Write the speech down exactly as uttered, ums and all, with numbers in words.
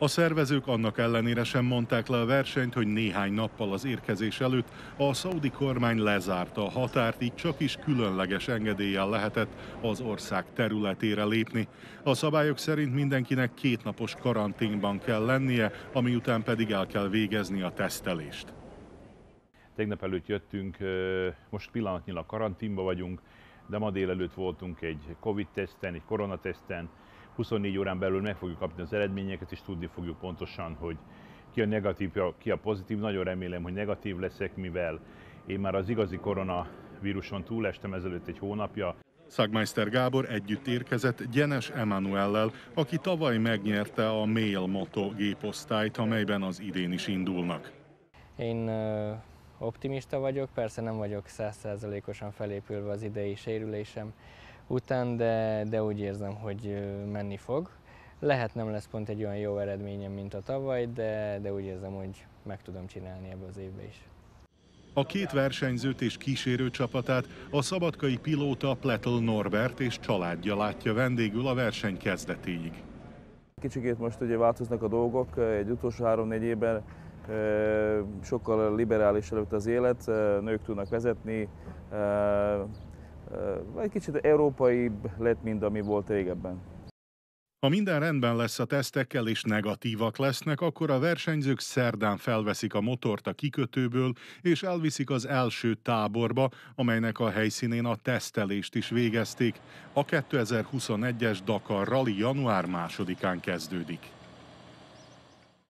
A szervezők annak ellenére sem mondták le a versenyt, hogy néhány nappal az érkezés előtt a szaudi kormány lezárta a határt, így csak is különleges engedéllyel lehetett az ország területére lépni. A szabályok szerint mindenkinek kétnapos karanténban kell lennie, ami után pedig el kell végezni a tesztelést. Tegnap előtt jöttünk, most pillanatnyilag karanténba vagyunk, de ma délelőtt voltunk egy Covid-teszten, egy koronateszten. huszonnégy órán belül meg fogjuk kapni az eredményeket, és tudni fogjuk pontosan, hogy ki a negatív, ki a pozitív. Nagyon remélem, hogy negatív leszek, mivel én már az igazi koronavíruson túlestem ezelőtt egy hónapja. Szagmeister Gábor együtt érkezett Gyenes Emanuellel, aki tavaly megnyerte a Mail Moto géposztályt, amelyben az idén is indulnak. Én optimista vagyok, persze nem vagyok száz százalékosan felépülve az idei sérülésem után, de, de úgy érzem, hogy menni fog. Lehet nem lesz pont egy olyan jó eredményem, mint a tavaly, de, de úgy érzem, hogy meg tudom csinálni ebbe az évbe is. A két versenyzőt és kísérő csapatát a szabadkai pilóta Pletl Norbert és családja látja vendégül a verseny kezdetéig. Kicsikét most ugye változnak a dolgok, egy utolsó három-négy évben sokkal liberális előtt az élet, nők tudnak vezetni, egy kicsit európaibb lett, mint ami volt régebben. Ha minden rendben lesz a tesztekkel és negatívak lesznek, akkor a versenyzők szerdán felveszik a motort a kikötőből és elviszik az első táborba, amelynek a helyszínén a tesztelést is végezték. A kétezer-huszonegyes Dakar Rally január másodikán kezdődik.